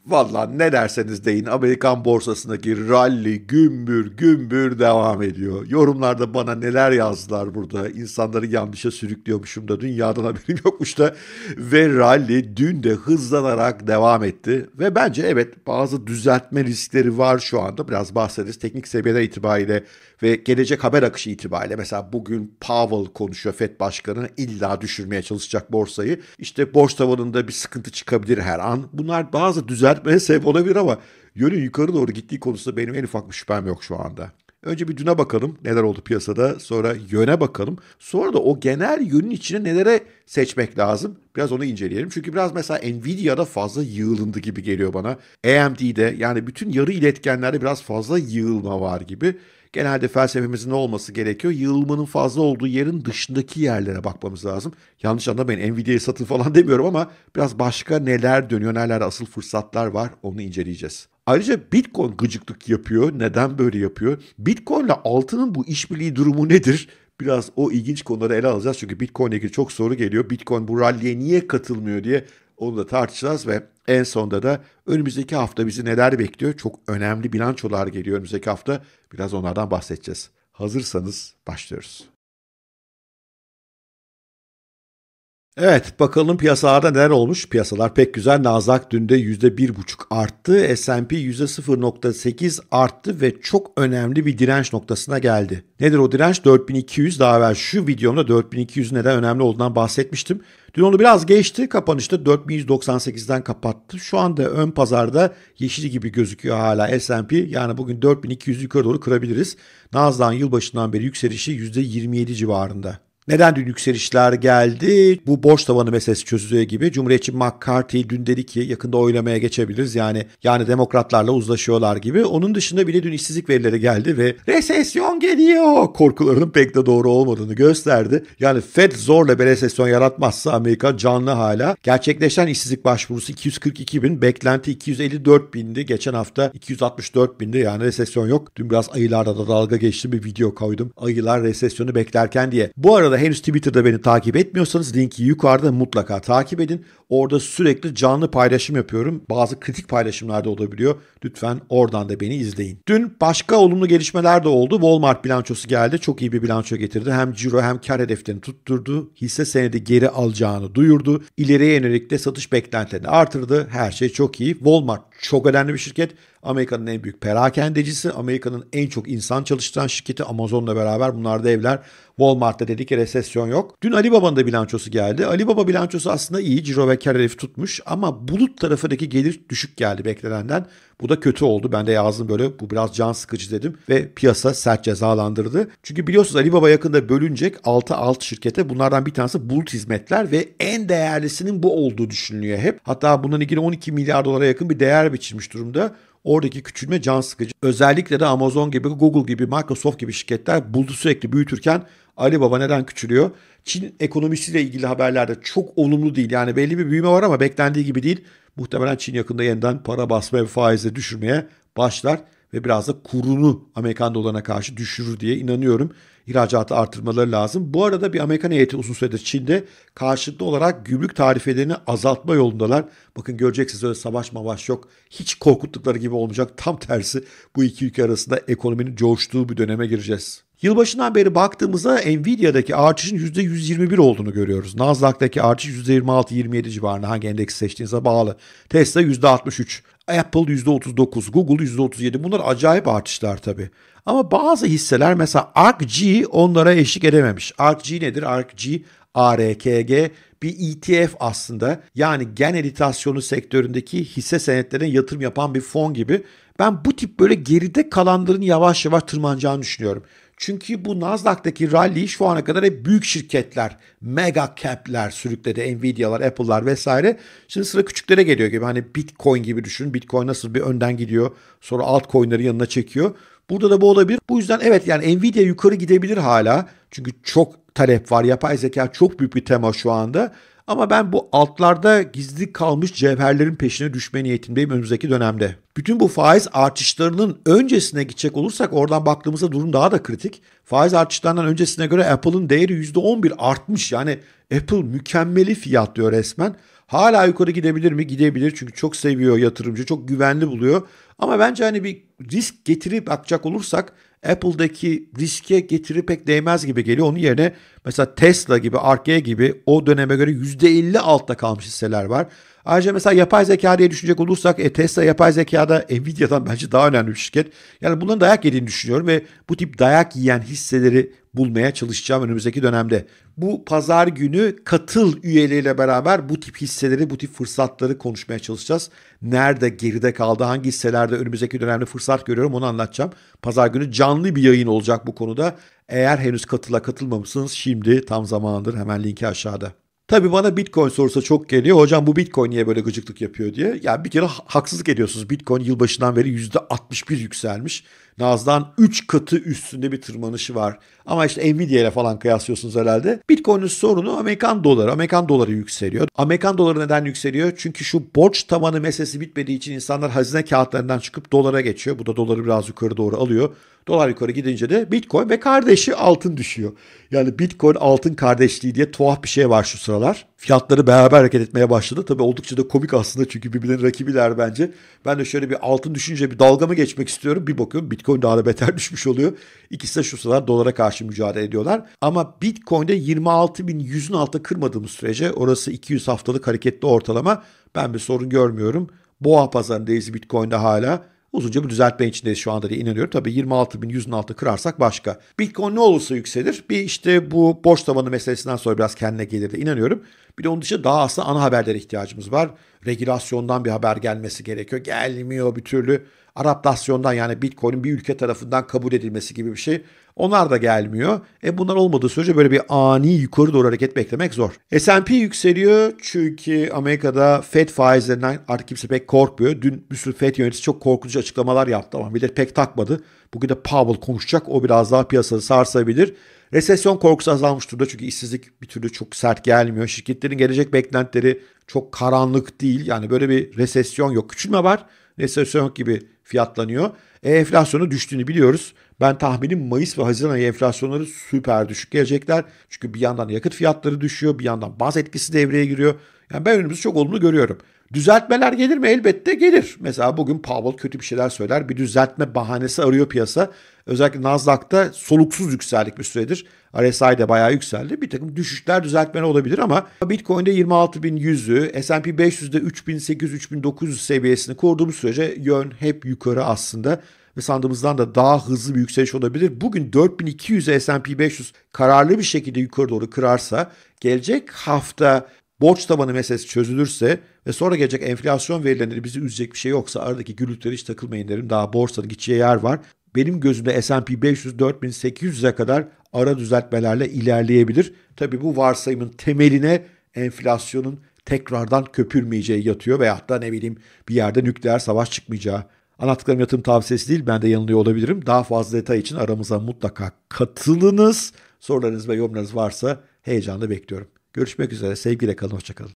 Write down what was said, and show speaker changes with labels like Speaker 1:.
Speaker 1: Vallahi ne derseniz deyin Amerikan borsasındaki rally gümbür gümbür devam ediyor. Yorumlarda bana neler yazdılar burada. İnsanları yanlışa sürüklüyormuşum da dünyadan haberim yokmuş da. Ve rally dün de hızlanarak devam etti. Ve bence evet bazı düzeltme riskleri var şu anda. Biraz bahsederiz teknik seviyede itibariyle ve gelecek haber akışı itibariyle. Mesela bugün Powell konuşuyor, FED Başkanı illa düşürmeye çalışacak borsayı. İşte borç tavanında bir sıkıntı çıkabilir her an. Bunlar bazı düzeltmeye sebep olabilir ama yönün yukarı doğru gittiği konusunda benim en ufak bir şüphem yok şu anda. Önce bir düne bakalım neler oldu piyasada, sonra yöne bakalım. Sonra da o genel yönün içine nelere seçmek lazım biraz onu inceleyelim. Çünkü biraz mesela Nvidia'da fazla yığılındı gibi geliyor bana. AMD'de yani bütün yarı iletkenlerde biraz fazla yığılma var gibi. Genelde felsefemizin ne olması gerekiyor? Yığılmanın fazla olduğu yerin dışındaki yerlere bakmamız lazım. Yanlış anlamayın Nvidia'yı satın falan demiyorum ama biraz başka neler dönüyor, nelerde asıl fırsatlar var onu inceleyeceğiz. Ayrıca Bitcoin gıcıklık yapıyor. Neden böyle yapıyor? Bitcoin ile altının bu işbirliği durumu nedir? Biraz o ilginç konuları ele alacağız. Çünkü Bitcoin ile ilgili çok soru geliyor. Bitcoin bu rally'e niye katılmıyor diye onu da tartışacağız ve en sonunda da önümüzdeki hafta bizi neler bekliyor? Çok önemli bilançolar geliyor önümüzdeki hafta. Biraz onlardan bahsedeceğiz. Hazırsanız başlıyoruz. Evet bakalım piyasalarda neler olmuş. Piyasalar pek güzel. Nasdaq dün de %1,5 arttı. S&P %0,8 arttı ve çok önemli bir direnç noktasına geldi. Nedir o direnç? 4200. Daha evvel şu videomda 4200 neden önemli olduğundan bahsetmiştim. Dün onu biraz geçti. Kapanışta 4198'den kapattı. Şu anda ön pazarda yeşil gibi gözüküyor hala S&P. Yani bugün 4200 yukarı doğru kırabiliriz. Nasdaq'ın yılbaşından beri yükselişi %27 civarında. Neden dün yükselişler geldi? Bu borç tavanı meselesi çözülüyor gibi. Cumhuriyetçi McCarthy dün dedi ki yakında oylamaya geçebiliriz. Yani demokratlarla uzlaşıyorlar gibi. Onun dışında bile dün işsizlik verileri geldi ve resesyon geliyor korkularının pek de doğru olmadığını gösterdi. Yani Fed zorla bir resesyon yaratmazsa Amerika canlı hala. Gerçekleşen işsizlik başvurusu 242 bin, beklenti 254 bindi. Geçen hafta 264 bindi. Yani resesyon yok. Dün biraz ayılarda da dalga geçti bir video koydum. Ayılar resesyonu beklerken diye. Bu arada henüz Twitter'da beni takip etmiyorsanız linki yukarıda mutlaka takip edin. Orada sürekli canlı paylaşım yapıyorum. Bazı kritik paylaşımlar da olabiliyor. Lütfen oradan da beni izleyin. Dün başka olumlu gelişmeler de oldu. Walmart bilançosu geldi. Çok iyi bir bilanço getirdi. Hem ciro hem kar hedeflerini tutturdu. Hisse senedi geri alacağını duyurdu. İleriye yönelik de satış beklentilerini artırdı. Her şey çok iyi. Walmart çok önemli bir şirket. Amerika'nın en büyük perakendecisi, Amerika'nın en çok insan çalıştıran şirketi Amazon'la beraber bunlar da evler. Walmart'ta dedi ki resesyon yok. Dün Alibaba'nın da bilançosu geldi. Alibaba bilançosu aslında iyi. Ciro ve kar hedefi tutmuş ama bulut tarafındaki gelir düşük geldi beklenenden. Bu da kötü oldu. Ben de yazdım böyle bu biraz can sıkıcı dedim ve piyasa sert cezalandırdı. Çünkü biliyorsunuz Alibaba yakında bölünecek 6 alt şirkete. Bunlardan bir tanesi bulut hizmetler ve en değerlisinin bu olduğu düşünülüyor hep. Hatta bundan ilgili 12 milyar dolara yakın bir değer biçilmiş durumda. Oradaki küçülme can sıkıcı. Özellikle de Amazon gibi, Google gibi, Microsoft gibi şirketler bulutu sürekli büyütürken Alibaba neden küçülüyor? Çin ekonomisiyle ilgili haberlerde çok olumlu değil. Yani belli bir büyüme var ama beklendiği gibi değil. Muhtemelen Çin yakında yeniden para basmaya ve faizle düşürmeye başlar ve biraz da kurunu Amerikan dolarına karşı düşürür diye inanıyorum. İhracatı artırmaları lazım. Bu arada bir Amerikan heyeti uzun süredir Çin'de karşılıklı olarak gümrük tarifelerini azaltma yolundalar. Bakın göreceksiniz öyle savaş mavaş yok. Hiç korkuttukları gibi olmayacak. Tam tersi bu iki ülke arasında ekonominin coştuğu bir döneme gireceğiz. Yılbaşından beri baktığımızda Nvidia'daki artışın %121 olduğunu görüyoruz. Nasdaq'taki artış %26-27 civarında hangi endeksi seçtiğinize bağlı. Tesla %63, Apple %39, Google %37 bunlar acayip artışlar tabii. Ama bazı hisseler mesela ARKG onlara eşlik edememiş. ARKG nedir? ARKG, ARKG bir ETF aslında. Yani gen editasyonu sektöründeki hisse senetlerine yatırım yapan bir fon gibi. Ben bu tip böyle geride kalanların yavaş yavaş tırmanacağını düşünüyorum. Çünkü bu Nasdaq'taki rally'yi şu ana kadar hep büyük şirketler, mega cap'ler sürükledi. Nvidia'lar, Apple'lar vesaire. Şimdi sıra küçüklere geliyor gibi. Hani Bitcoin gibi düşünün. Bitcoin nasıl bir önden gidiyor. Sonra altcoin'leri yanına çekiyor. Burada da bu olabilir. Bu yüzden evet yani Nvidia yukarı gidebilir hala. Çünkü çok talep var. Yapay zeka çok büyük bir tema şu anda. Ama ben bu altlarda gizli kalmış cevherlerin peşine düşme niyetindeyim önümüzdeki dönemde. Bütün bu faiz artışlarının öncesine gidecek olursak oradan baktığımızda durum daha da kritik. Faiz artışlarından öncesine göre Apple'ın değeri %11 artmış. Yani Apple mükemmeli fiyatlıyor resmen. Hala yukarı gidebilir mi? Gidebilir çünkü çok seviyor yatırımcı, çok güvenli buluyor. Ama bence hani bir risk getiri bakacak olursak Apple'daki riske getiri pek değmez gibi geliyor. Onun yerine mesela Tesla gibi, Arke gibi o döneme göre %50 altta kalmış hisseler var. Ayrıca mesela yapay zeka diye düşünecek olursak Tesla yapay zekada Nvidia'dan bence daha önemli bir şirket. Yani bunların dayak yediğini düşünüyorum ve bu tip dayak yiyen hisseleri bulmaya çalışacağım önümüzdeki dönemde. Bu pazar günü katıl üyeliğiyle beraber bu tip hisseleri, bu tip fırsatları konuşmaya çalışacağız. Nerede geride kaldı, hangi hisselerde önümüzdeki dönemde fırsat görüyorum onu anlatacağım. Pazar günü canlı bir yayın olacak bu konuda. Eğer henüz katılmamışsınız şimdi tam zamanıdır, hemen linki aşağıda. Tabii bana Bitcoin sorusu çok geliyor. Hocam bu Bitcoin niye böyle gıcıklık yapıyor diye. Ya bir kere haksızlık ediyorsunuz. Bitcoin yılbaşından beri %61 yükselmiş. Nasdaq'ın 3 katı üstünde bir tırmanışı var. Ama işte Nvidia ile falan kıyaslıyorsunuz herhalde. Bitcoin'in sorunu Amerikan doları. Amerikan doları yükseliyor. Amerikan doları neden yükseliyor? Çünkü şu borç tavanı meselesi bitmediği için insanlar hazine kağıtlarından çıkıp dolara geçiyor. Bu da doları biraz yukarı doğru alıyor. Dolar yukarı gidince de Bitcoin ve kardeşi altın düşüyor. Yani Bitcoin altın kardeşliği diye tuhaf bir şey var şu sıralar. Fiyatları beraber hareket etmeye başladı. Tabii oldukça da komik aslında çünkü birbirlerinin rakibiler bence. Ben de şöyle bir altın düşünce bir dalgamı geçmek istiyorum. Bir bakıyorum Bitcoin daha da beter düşmüş oluyor. İkisi de şu sıralar dolara karşı mücadele ediyorlar. Ama Bitcoin'de 26.100'ün altı kırmadığımız sürece orası 200 haftalık hareketli ortalama. Ben bir sorun görmüyorum. Boğa pazarındayız Bitcoin'de hala. Uzunca bir düzeltme içindeyiz şu anda diye inanıyorum. Tabii 26.100'ün altı kırarsak başka. Bitcoin ne olursa yükselir. Bir işte bu borç tavanı meselesinden sonra biraz kendine gelir de inanıyorum. Bir de onun dışında daha aslında ana haberlere ihtiyacımız var. Regülasyondan bir haber gelmesi gerekiyor. Gelmiyor bir türlü. Adaptasyondan yani Bitcoin'in bir ülke tarafından kabul edilmesi gibi bir şey. Onlar da gelmiyor. Bunlar olmadığı sürece böyle bir ani yukarı doğru hareket beklemek zor. S&P yükseliyor çünkü Amerika'da Fed faizlerinden artık kimse pek korkmuyor. Dün bir sürü Fed yöneticisi çok korkutucu açıklamalar yaptı ama millet pek takmadı. Bugün de Powell konuşacak. O biraz daha piyasayı sarsabilir. Resesyon korkusu azalmış durumda çünkü işsizlik bir türlü çok sert gelmiyor. Şirketlerin gelecek beklentileri çok karanlık değil. Yani böyle bir resesyon yok. Küçülme var. Resesyon yok gibi fiyatlanıyor. Enflasyonu düştüğünü biliyoruz. Ben tahminim Mayıs ve Haziran ayı enflasyonları süper düşük gelecekler. Çünkü bir yandan yakıt fiyatları düşüyor, bir yandan baz etkisi devreye giriyor. Yani ben önümüzü çok olumlu görüyorum. Düzeltmeler gelir mi? Elbette gelir. Mesela bugün Powell kötü bir şeyler söyler. Bir düzeltme bahanesi arıyor piyasa. Özellikle Nasdaq'ta soluksuz yükseldik bir süredir. RSI'de bayağı yükseldi. Bir takım düşüşler, düzeltmeler olabilir ama Bitcoin'de 26.100'ü, S&P 500'de 3.800-3.900 seviyesini koruduğumuz sürece yön hep yukarı aslında. Ve sandığımızdan da daha hızlı bir yükseliş olabilir. Bugün 4200'e S&P 500 kararlı bir şekilde yukarı doğru kırarsa gelecek hafta borç tabanı meselesi çözülürse ve sonra gelecek enflasyon verileri bizi üzecek bir şey yoksa aradaki gürültüleri hiç takılmayın derim. Daha borsanın gideceği yer var. Benim gözümde S&P 500 4800'e kadar ara düzeltmelerle ilerleyebilir. Tabii bu varsayımın temeline enflasyonun tekrardan köpürmeyeceği yatıyor veyahut da ne bileyim bir yerde nükleer savaş çıkmayacağı. Anlattıklarım yatırım tavsiyesi değil, ben de yanılıyor olabilirim. Daha fazla detay için aramıza mutlaka katılınız. Sorularınız ve yorumlarınız varsa heyecanla bekliyorum. Görüşmek üzere, sevgiyle kalın, hoşça kalın.